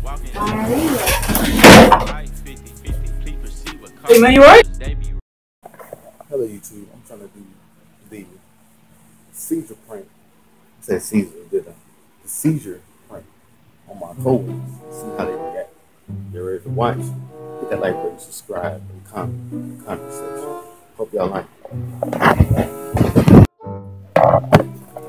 Hey man, you right? Hello YouTube, I'm trying to do the seizure prank. I said Caesar, didn't I? The seizure prank on my coworkers. See how they react. Get ready to watch. Hit that like button, subscribe, and comment in the comment section. Hope y'all like it.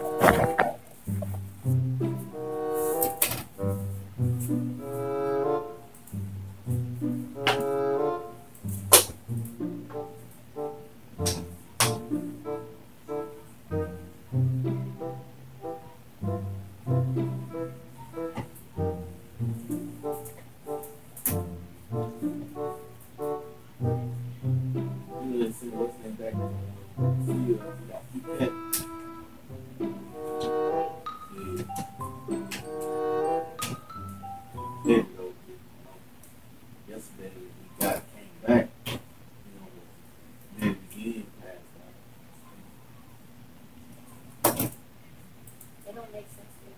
Yesterday we got came back, then again passed out. It don't make sense to me.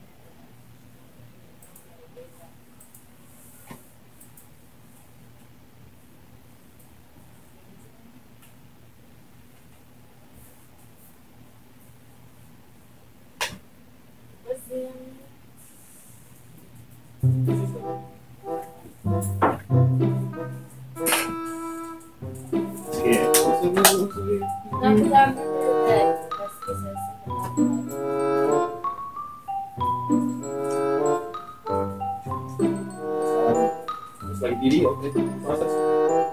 What's the Yeah. No, because I remember that Wesley said something about It's like DD, okay? Process.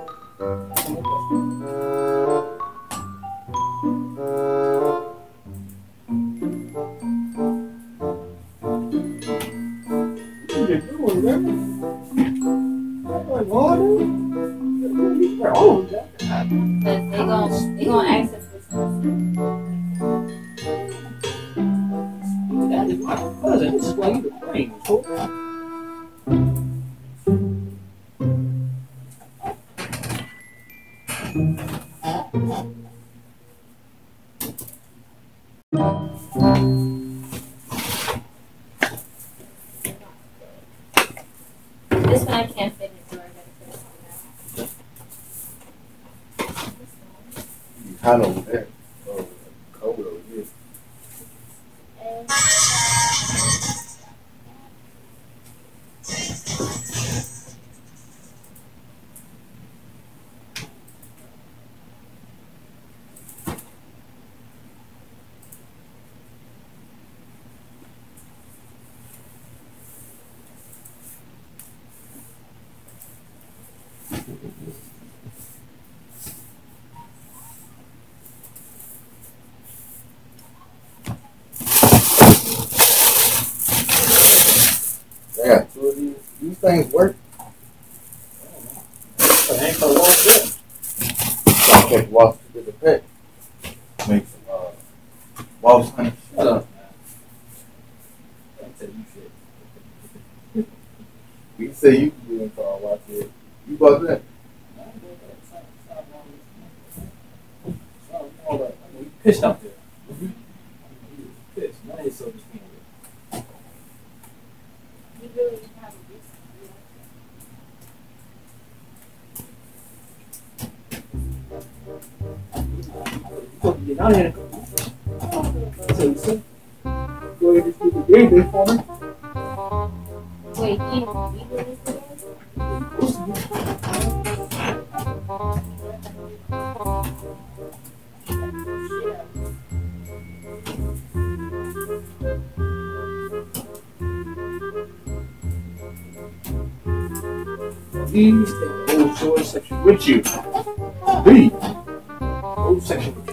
What you doing, man? Like water? because they gonna access this. That is my cousin. This is why you the brain. This one I can't fit in, so I gotta put it on Hot over there. Oh, cold over here. Yeah, two of these things work. I ain't gonna wash that. So I kept walking to the pet. Make some walls honey. Shut up, man. Can't tell you shit. You say you can do it for a watch it. You bought that? You pissed out there. You pissed. Now you're so disappointed. You really didn't have a reason. You told me to get out here. So you said, go ahead and just do the game day for me. Wait, he doing this today? Please take the whole storage section with you. Please. Whole section with you.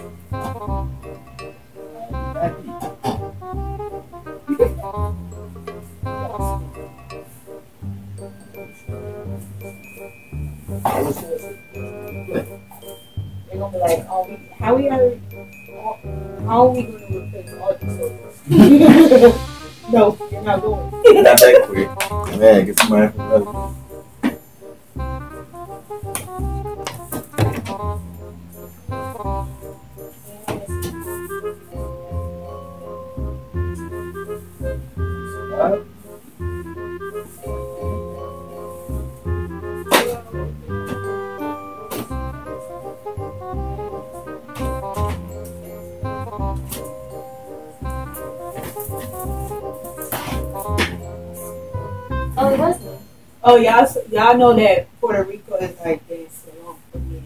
They're gonna be like, oh, how are we gonna replace all these soldiers? No, you're not going. Not that quick. Man, get somebody from another one. Oh, it wasn't. Oh, y'all know that Puerto Rico is like this. So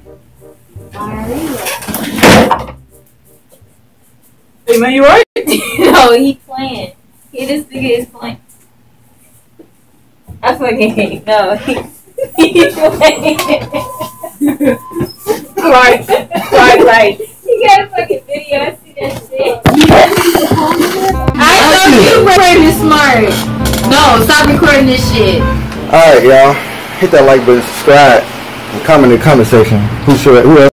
hey man, you right? No, he playing. This nigga is playing. I fucking hate. No, he's playing. Right. He got a fucking video. I see that shit. I know you pretty smart. No, stop recording this shit. Alright, y'all. Hit that like button, subscribe, and comment in the comment section. Who else